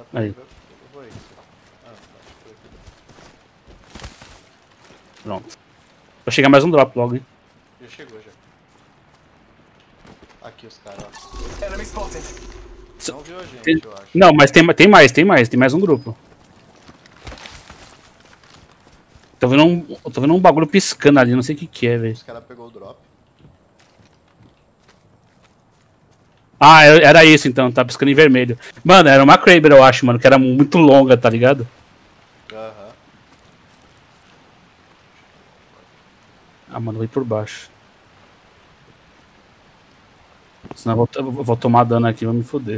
Aí. Eu vou aí. Ah, foi aqui. Pronto. Vai chegar mais um drop logo, hein? Já chegou, já. Aqui os caras, ó. Enemy spotted. Não viu a gente, eu acho. Não, mas tem mais um grupo. Tô vendo um bagulho piscando ali, não sei o que é, velho. Os caras pegou o drop. Ah, era isso então, tá piscando em vermelho. Mano, era uma Kraber, eu acho, mano, que era muito longa, tá ligado? Aham. Ah, mano, vou ir por baixo. Senão eu vou tomar dano aqui, vai me foder.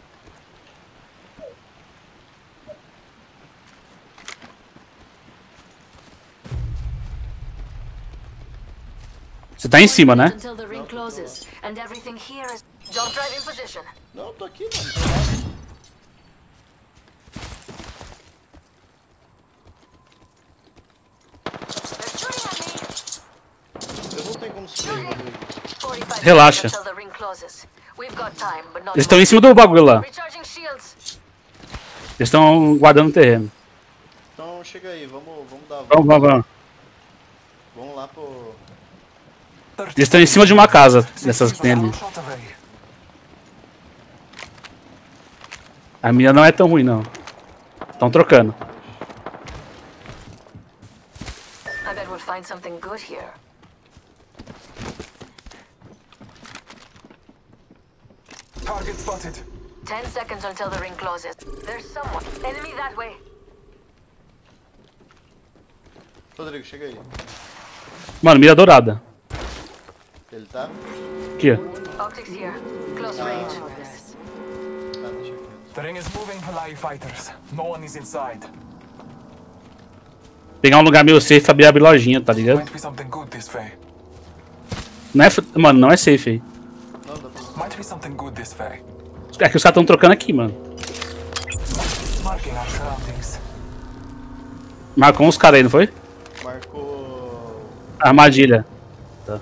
Você tá em cima, né? Until the ring closes, and everything here is. Don't drive in position. Não, tô aqui, mano. They're shooting at me. Eu não tenho como subir, Rodrigo. 45 Relaxa. seconds until the ring closes. We've got time, but not Eles estão em much. cima do bagulho lá. Recharging shields. Eles estão guardando o terreno. Então chega aí, vamos dar a volta. Vamos. Vamos lá pro... Eles estão em cima de uma casa, dessas que tem ali. Shot away. A minha não é tão ruim, não. Estão trocando. I bet we'll find something good here. Target spotted. 10 seconds until the ring closes. There's someone. Enemy that way. Rodrigo, chega aí. Mano, mira dourada. Ele tá? Aqui, ó. Optics here. Close range. Ah, deixa quieto. The ring is moving, Palai fighters. No one is inside. Pegar um lugar meio safe e abrir lojinha, tá ligado? Might be something good this way. Não é, mano, não é safe aí. Não, dá pra... Might be something good this way. É que os caras estão trocando aqui, mano. Marking our surroundings. Marcou uns caras aí, não foi? Marcou... Armadilha. Tá.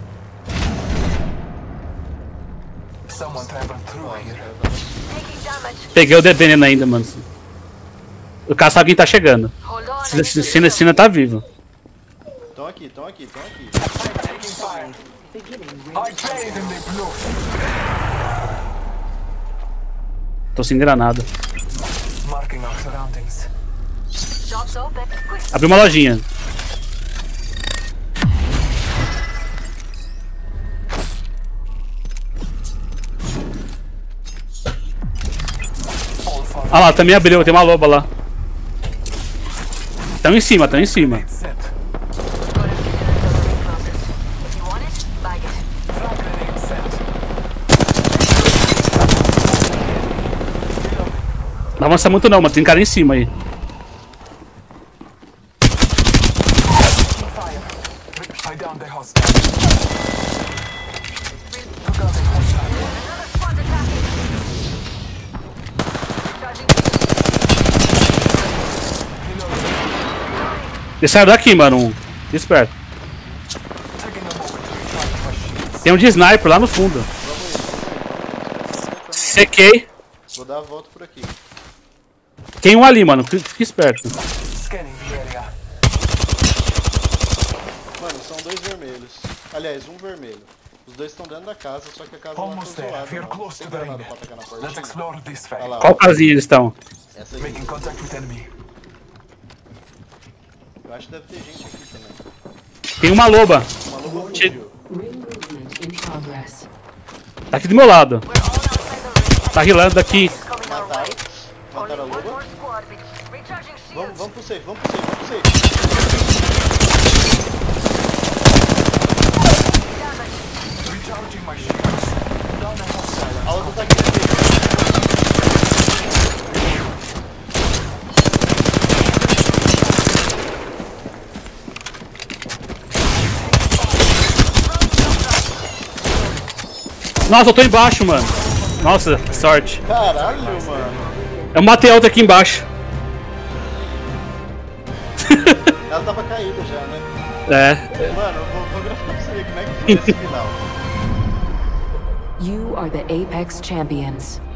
Someone traveled through here. Taking damage. Peguei o veneno ainda, mano. O cara sabe quem tá chegando. Hold on. I need to Sina tá vivo. Tão aqui, tão aqui, tão aqui. Taking fire. I played in the blue. Tô sem granada. Marking our surroundings. Shops open. Quick. Abri uma lojinha. All for Ah lá, também abriu, tem uma loba lá. Tão em cima, tão em cima. set. Got a few minutes until the ring closes. If you want it, bag it. Flag grenade set. Não avança muito não, mano. Tem cara em cima aí. Taking fire. I downed the hostile. Took out the hostile. Another squad attacking. Recharging Eles saíram daqui, mano. Esperto. Taking a moment to recharge my shields. Tem um de sniper lá no fundo. Sequei. Vou dar a volta por aqui. Tem um ali, mano. Fica esperto. Scanning the area. Mano, são dois vermelhos. Aliás, um vermelho. Os dois estão dentro da casa, só que a casa lá Almost tá there. zoada. We're mano. close Tem to the granada ring. pra atacar na Let's portinha? explore this way. Olha lá, Qual casinha eles estão? essa aí. Making contact with enemy. Eu acho que deve ter gente aqui também. Tem uma loba. Uma loba fugiu. Ring movement in progress. Tá aqui do meu lado. We're all outside the ring. Tá rilando daqui. Coming our way. Mataram. Mataram a Only one loba. more squad. Recharging shields. Vamos pro safe, vamos pro safe, vamos pro safe. Recharging my shields. Down the hostile. A outra tá aqui na safe. Nossa, eu tô embaixo, mano. Nossa, sorte. Caralho, mano. Eu matei a outra aqui embaixo. Ela tava caída já, né? É. Mano, eu vou gravar pra você ver como é que foi esse final. You are the Apex champions.